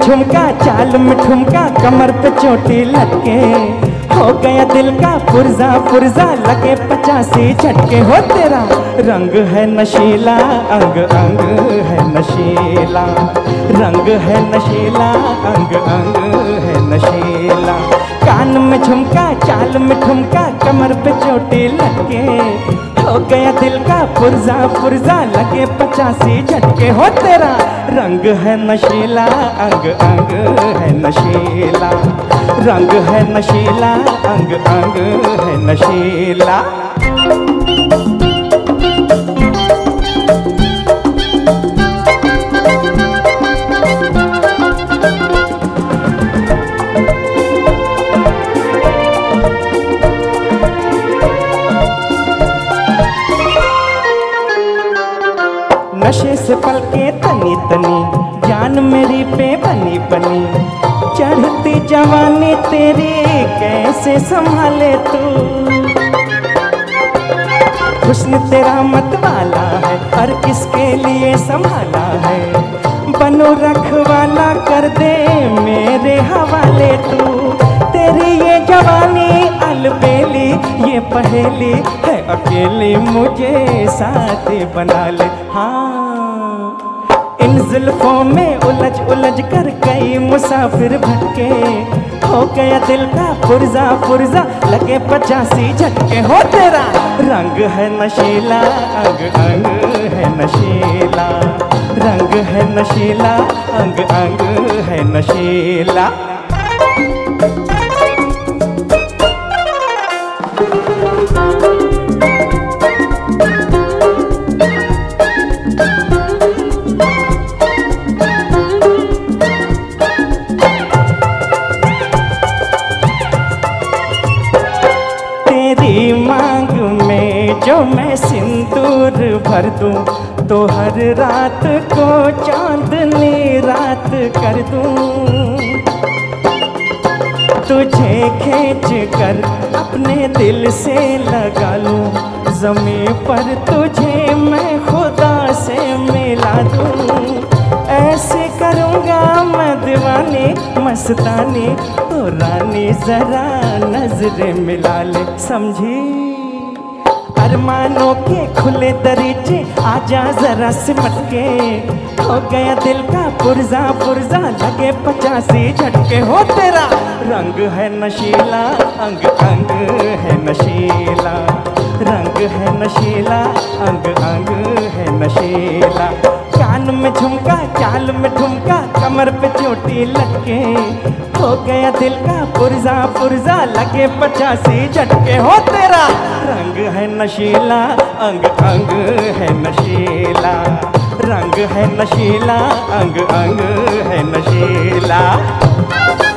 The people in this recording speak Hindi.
झुमका चाल में ठुमका, कमर पे चोटी लटके, हो गया दिल का पुर्जा पुर्जा, लगे 85 झटके। हो तेरा रंग है नशीला, अंग अंग है नशीला, रंग है नशीला, अंग अंग है नशीला। कान में झुमका चाल में ठुमका, कमर पे चोटी लटके, हो गया दिल का पुर्जा पुर्जा, लगे 85 झटके। हो तेरा रंग है नशीला, अंग अंग है नशीला, रंग है नशीला, अंग अंग है नशीला। नशे से पलके तनी तनी, जान मेरी पे बनी बनी, चढ़ती जवानी तेरी कैसे संभाले तू। हुस्न तेरा मत वाला है, और किसके लिए संभाला है, बनो रखवाला कर दे मेरे हवाले तू। तेरी ये जवानी अलबेली, ये पहेली है अकेली, मुझे साथी बना ले। हाँ इन जुल्फों में उलझ उलझ कर कई मुसाफिर भटके, हो गया दिल का पुर्जा पुर्जा, लगे 85 झटके। हो तेरा रंग है नशीला, अंग अंग है नशीला, रंग है नशीला, अंग अंग है नशीला। तेरी मांग में जो मैं सिंदूर भर दूं, तो हर रात को चांदनी रात कर दूं। तुझे खींच कर अपने दिल से लगा लूं, ज़मीं पर तुझे मैं खुदा से मिला दूं। ऐसे करूँगा मैं दीवानी मस्तानी, ओ रानी जरा नजरें मिला ले, समझी। अरमानों के खुले दरीचे, आजा जरा सिमट के, हो गया दिल का पुर्जा पुर्जा, लगे 85 झटके। हो तेरा रंग है नशीला, अंग अंग है नशीला, रंग है नशीला, अंग अंग है नशीला। कान में झुमका चाल में ठुमका, कमर पे चोटी लटके, हो गया दिल का पुर्जा पुर्जा, लगे 85 झटके। हो तेरा रंग है नशीला, अंग अंग है नशीला, रंग है नशीला, अंग अंग है नशीला।